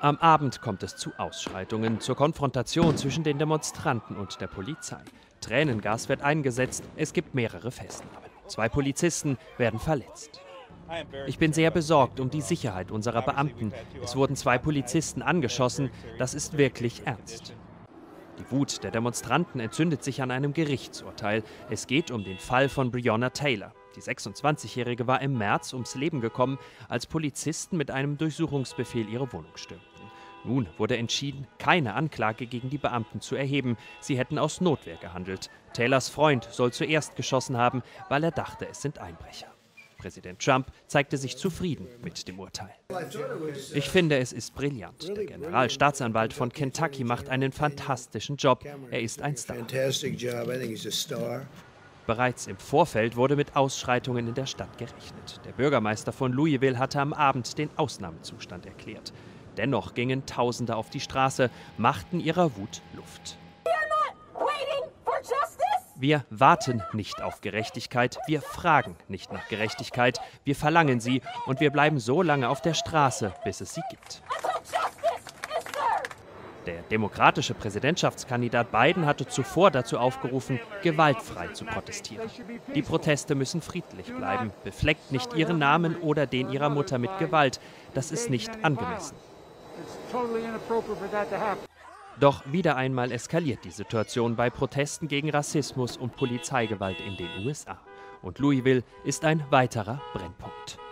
Am Abend kommt es zu Ausschreitungen, zur Konfrontation zwischen den Demonstranten und der Polizei. Tränengas wird eingesetzt, es gibt mehrere Festnahmen. 2 Polizisten werden verletzt. Ich bin sehr besorgt um die Sicherheit unserer Beamten. Es wurden 2 Polizisten angeschossen, das ist wirklich ernst. Die Wut der Demonstranten entzündet sich an einem Gerichtsurteil. Es geht um den Fall von Breonna Taylor. Die 26-Jährige war im März ums Leben gekommen, als Polizisten mit einem Durchsuchungsbefehl ihre Wohnung stürmten. Nun wurde entschieden, keine Anklage gegen die Beamten zu erheben. Sie hätten aus Notwehr gehandelt. Taylors Freund soll zuerst geschossen haben, weil er dachte, es sind Einbrecher. Präsident Trump zeigte sich zufrieden mit dem Urteil. Ich finde, es ist brillant. Der Generalstaatsanwalt von Kentucky macht einen fantastischen Job. Er ist ein Star. Bereits im Vorfeld wurde mit Ausschreitungen in der Stadt gerechnet. Der Bürgermeister von Louisville hatte am Abend den Ausnahmezustand erklärt. Dennoch gingen Tausende auf die Straße, machten ihrer Wut Luft. Wir warten nicht auf Gerechtigkeit, wir fragen nicht nach Gerechtigkeit, wir verlangen sie und wir bleiben so lange auf der Straße, bis es sie gibt. Der demokratische Präsidentschaftskandidat Biden hatte zuvor dazu aufgerufen, gewaltfrei zu protestieren. Die Proteste müssen friedlich bleiben, befleckt nicht ihren Namen oder den ihrer Mutter mit Gewalt, das ist nicht angemessen. Doch wieder einmal eskaliert die Situation bei Protesten gegen Rassismus und Polizeigewalt in den USA. Und Louisville ist ein weiterer Brennpunkt.